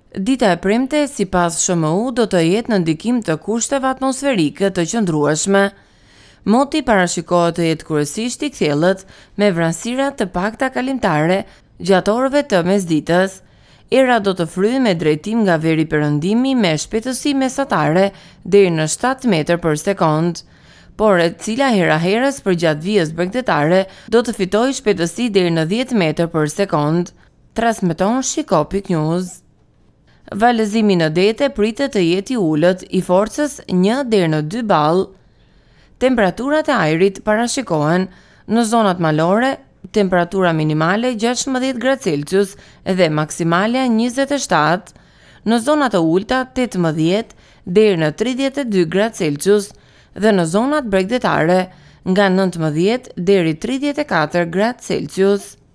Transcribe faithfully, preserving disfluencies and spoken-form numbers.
Dita e premte, sipas S H M U, do të jetë në ndikim të kushteve atmosferike të qëndrueshme. Moti parashikohet të jetë kryesisht i kthjellët me vranësira të pakta kalimtare gjatë orëve të mesditës. Era do të fryhej me drejtim nga veri perëndimi me shpejtësi mesatare deri në shtatë metër për sekond, por e cila hera herës përgjatë vijës bregdetare do të fitojë shpejtësi deri në dhjetë metër për sekond. Transmeton Shikopik News. Valëzimi në dete pritet të jetë i ulët, i forcës një deri në dy ball. Temperaturat e ajrit parashikohen në zonat malore, temperatura minimale gjashtëmbëdhjetë gradë Celsius dhe maksimale njëzet e shtatë, në zonat e ulta tetëmbëdhjetë deri në tridhjetë e dy gradë Celsius dhe në zonat bregdetare nga nëntëmbëdhjetë deri tridhjetë e katër gradë Celsius.